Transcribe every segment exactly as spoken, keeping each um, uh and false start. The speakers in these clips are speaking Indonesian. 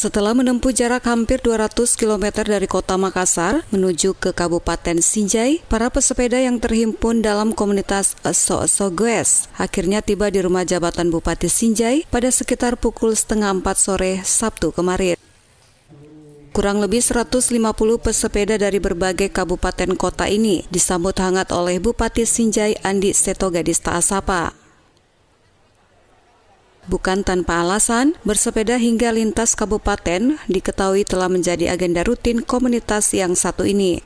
Setelah menempuh jarak hampir dua ratus kilometer dari kota Makassar menuju ke Kabupaten Sinjai, para pesepeda yang terhimpun dalam komunitas Eso-Eso Goes akhirnya tiba di rumah jabatan Bupati Sinjai pada sekitar pukul setengah empat sore Sabtu kemarin. Kurang lebih seratus lima puluh pesepeda dari berbagai kabupaten kota ini disambut hangat oleh Bupati Sinjai Andi Setogadista Asapa. Bukan tanpa alasan, bersepeda hingga lintas kabupaten diketahui telah menjadi agenda rutin komunitas yang satu ini.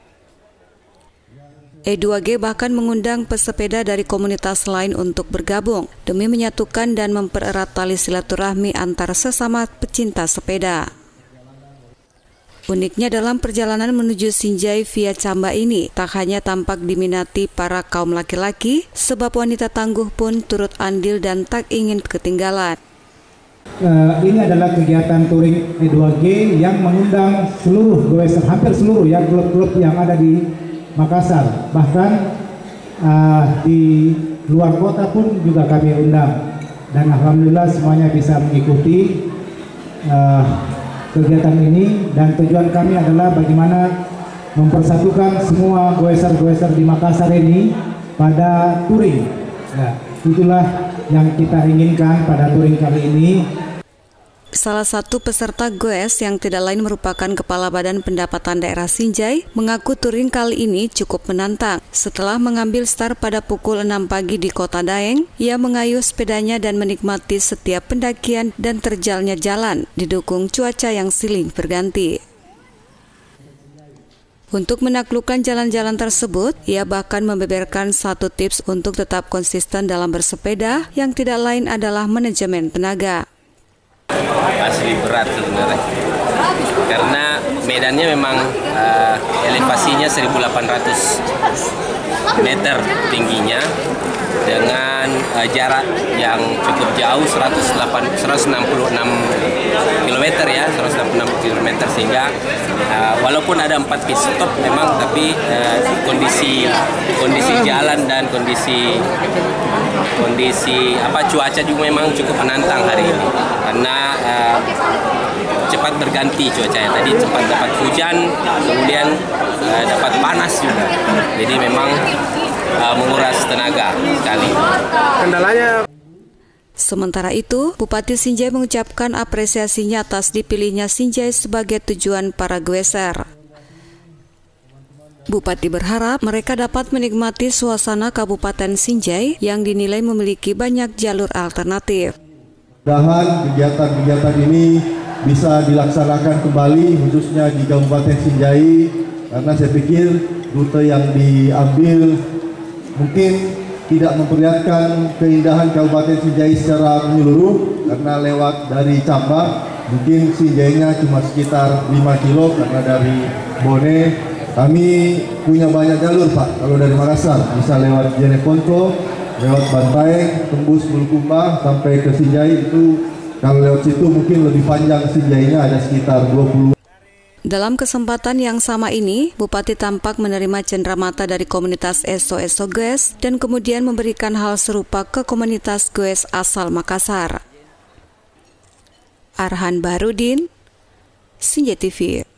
E dua G bahkan mengundang pesepeda dari komunitas lain untuk bergabung demi menyatukan dan mempererat tali silaturahmi antar sesama pecinta sepeda. Uniknya dalam perjalanan menuju Sinjai via Camba ini tak hanya tampak diminati para kaum laki-laki, sebab wanita tangguh pun turut andil dan tak ingin ketinggalan. Uh, ini adalah kegiatan touring E dua G yang mengundang seluruh goeser, hampir seluruh ya klub-klub yang ada di Makassar. Bahkan uh, di luar kota pun juga kami undang. Dan alhamdulillah semuanya bisa mengikuti uh, kegiatan ini, dan tujuan kami adalah bagaimana mempersatukan semua goeser-goeser di Makassar ini pada touring. Ya, itulah yang kita inginkan pada touring kali ini. Salah satu peserta goes yang tidak lain merupakan Kepala Badan Pendapatan Daerah Sinjai mengaku touring kali ini cukup menantang. Setelah mengambil start pada pukul enam pagi di Kota Daeng, ia mengayuh sepedanya dan menikmati setiap pendakian dan terjalnya jalan, didukung cuaca yang silih berganti. Untuk menaklukkan jalan-jalan tersebut, ia bahkan membeberkan satu tips untuk tetap konsisten dalam bersepeda yang tidak lain adalah manajemen tenaga. Asli berat sebenarnya, karena medannya memang uh, elevasinya seribu delapan ratus meter tingginya dengan uh, jarak yang cukup jauh seratus enam puluh enam kilometer ya, seratus enam puluh enam kilometer, sehingga uh, walaupun ada empat pit stop memang, tapi uh, kondisi kondisi jalan dan kondisi kondisi apa cuaca juga memang cukup menantang hari ini, karena uh, cepat berganti cuacanya. Tadi cepat dapat hujan, kemudian uh, dapat panas juga, jadi memang uh, menguras tenaga sekali. Kendalanya. Sementara itu, Bupati Sinjai mengucapkan apresiasinya atas dipilihnya Sinjai sebagai tujuan para goeser. Bupati berharap mereka dapat menikmati suasana Kabupaten Sinjai yang dinilai memiliki banyak jalur alternatif. Mudah-mudahan kegiatan-kegiatan ini bisa dilaksanakan kembali khususnya di Kabupaten Sinjai, karena saya pikir rute yang diambil mungkin tidak memperlihatkan keindahan Kabupaten Sinjai secara menyeluruh, karena lewat dari Camba mungkin Sinjainya cuma sekitar lima kilo, karena dari Bone kami punya banyak jalur Pak. Kalau dari Makassar bisa lewat Jeneponto, lewat Bantaeng, tembus Bulukumba sampai ke Sinjai. Itu kalau lewat situ mungkin lebih panjang Sinjainya, ada sekitar dua puluh. Dalam kesempatan yang sama ini, Bupati tampak menerima cenderamata dari komunitas Eso-Eso Goes dan kemudian memberikan hal serupa ke komunitas goes asal Makassar. Arhan Bahrudin, Sinjai T V.